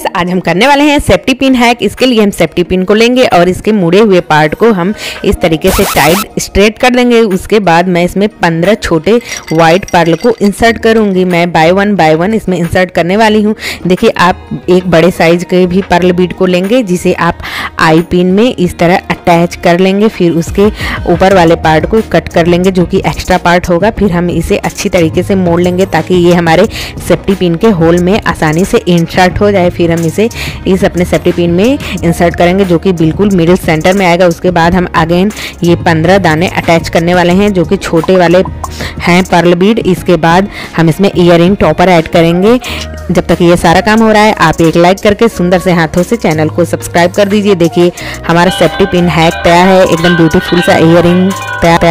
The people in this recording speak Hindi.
आज हम करने वाले हैं सेफ्टी पिन हैक। इसके लिए हम सेफ्टी पिन को लेंगे और इसके मुड़े हुए पार्ट को हम इस तरीके से टाइट स्ट्रेट कर देंगे। उसके बाद मैं इसमें 15 छोटे वाइट पर्ल को इंसर्ट करूंगी। मैं बाय वन इसमें इंसर्ट करने वाली हूं। देखिए, आप एक बड़े साइज के भी पर्ल बीड को लेंगे जिसे आप आई पिन में इस तरह अटैच कर लेंगे। फिर उसके ऊपर वाले पार्ट को कट कर लेंगे जो कि एक्स्ट्रा पार्ट होगा। फिर हम इसे अच्छी तरीके से मोड़ लेंगे ताकि ये हमारे सेफ्टी पिन के होल में आसानी से इंसर्ट हो जाए। फिर हम इसे इस अपने सेफ्टी पिन में इंसर्ट करेंगे जो कि बिल्कुल मिडिल सेंटर में आएगा। उसके बाद हम अगेन ये 15 दाने अटैच करने वाले हैं जो कि छोटे वाले हैं पर्ल बीड। इसके बाद हम इसमें ईयरिंग टॉपर ऐड करेंगे। जब तक ये सारा काम हो रहा है आप एक लाइक करके सुंदर से हाथों से चैनल को सब्सक्राइब कर दीजिए। देखिए, हमारा सेफ्टी पिन हैक तैयार है। एकदम ब्यूटीफुल सा ईयरिंग तैयार है।